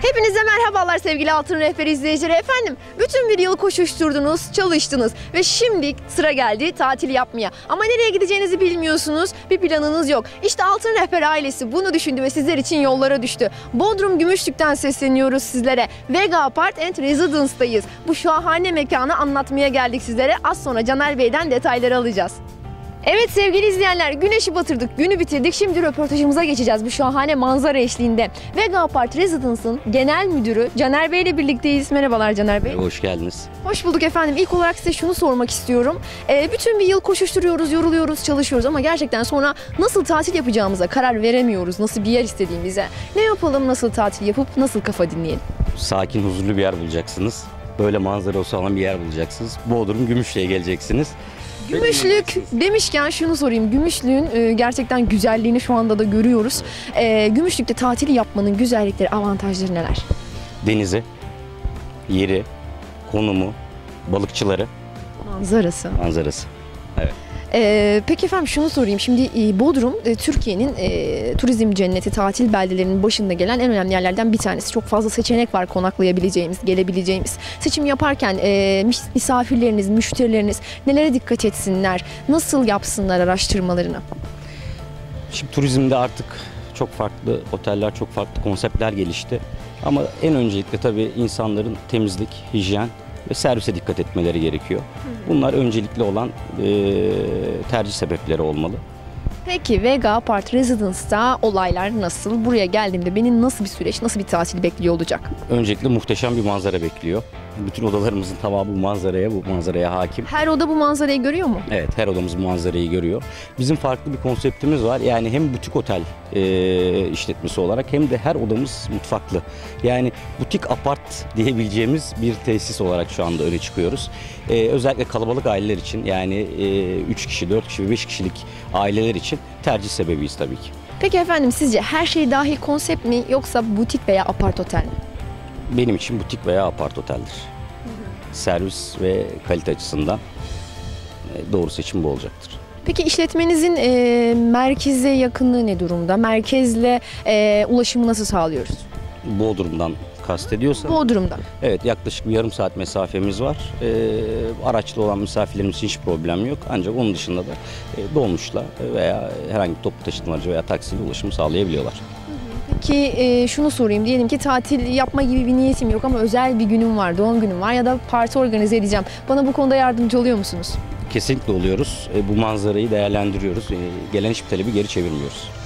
Hepinize merhabalar sevgili Altın Rehberi izleyicileri. Efendim, bütün bir yıl koşuşturdunuz, çalıştınız ve şimdi sıra geldi tatil yapmaya. Ama nereye gideceğinizi bilmiyorsunuz, bir planınız yok. İşte Altın Rehber ailesi bunu düşündü ve sizler için yollara düştü. Bodrum Gümüşlük'ten sesleniyoruz sizlere. Vega Apart and Residence'dayız. Bu şahane mekanı anlatmaya geldik sizlere. Az sonra Caner Bey'den detayları alacağız. Evet sevgili izleyenler, güneşi batırdık, günü bitirdik. Şimdi röportajımıza geçeceğiz bu şahane manzara eşliğinde. Vega Apart Residence'ın genel müdürü Caner Bey ile birlikteyiz. Merhabalar Caner Bey. Hoş geldiniz. Hoş bulduk efendim. İlk olarak size şunu sormak istiyorum. Bütün bir yıl koşuşturuyoruz, yoruluyoruz, çalışıyoruz ama gerçekten sonra nasıl tatil yapacağımıza karar veremiyoruz. Nasıl bir yer istediğimize. Ne yapalım, nasıl tatil yapıp nasıl kafa dinleyelim? Sakin, huzurlu bir yer bulacaksınız. Böyle manzarası olan bir yer bulacaksınız. Bodrum Gümüşlük'e geleceksiniz. Gümüşlük demişken şunu sorayım. Gümüşlük'ün gerçekten güzelliğini şu anda da görüyoruz. Gümüşlük'te tatil yapmanın güzellikleri, avantajları neler? Denizi, yeri, konumu, balıkçıları, manzarası. Evet. Peki efendim şunu sorayım. Şimdi Bodrum Türkiye'nin turizm cenneti, tatil beldelerinin başında gelen en önemli yerlerden bir tanesi. Çok fazla seçenek var konaklayabileceğimiz, gelebileceğimiz. Seçim yaparken misafirleriniz, müşterileriniz nelere dikkat etsinler? Nasıl yapsınlar araştırmalarını? Şimdi turizmde artık çok farklı oteller, çok farklı konseptler gelişti. Ama en öncelikle tabii insanların temizlik, hijyen ve servise dikkat etmeleri gerekiyor. Bunlar öncelikli olan tercih sebepleri olmalı. Peki Vega Apart Residence'da olaylar nasıl? Buraya geldiğimde beni nasıl bir süreç, nasıl bir tatil bekliyor olacak? Öncelikle muhteşem bir manzara bekliyor. Bütün odalarımızın tamamı bu manzaraya hakim. Her oda bu manzarayı görüyor mu? Evet, her odamız bu manzarayı görüyor. Bizim farklı bir konseptimiz var. Yani hem butik otel işletmesi olarak hem de her odamız mutfaklı. Yani butik apart diyebileceğimiz bir tesis olarak şu anda öne çıkıyoruz. Özellikle kalabalık aileler için, yani 3 kişi, 4 kişi ve 5 kişilik aileler için tercih sebebiyiz tabii ki. Peki efendim, sizce her şey dahil konsept mi yoksa butik veya apart otel mi? Benim için butik veya apart oteldir. Servis ve kalite açısından doğru seçim bu olacaktır. Peki işletmenizin merkeze yakınlığı ne durumda? Merkezle ulaşımı nasıl sağlıyoruz? Bodrum'dan kastediyorsan. Bodrum'da. Evet, yaklaşık bir yarım saat mesafemiz var. Araçlı olan misafirlerimiz için hiç problem yok. Ancak onun dışında da dolmuşla veya herhangi bir toplu taşıtmacı veya taksiyle ulaşım sağlayabiliyorlar. Peki şunu sorayım. Diyelim ki tatil yapma gibi bir niyetim yok ama özel bir günüm var, doğum günüm var ya da parti organize edeceğim. Bana bu konuda yardımcı oluyor musunuz? Kesinlikle oluyoruz. Bu manzarayı değerlendiriyoruz. Gelen hiçbir talebi geri çevirmiyoruz.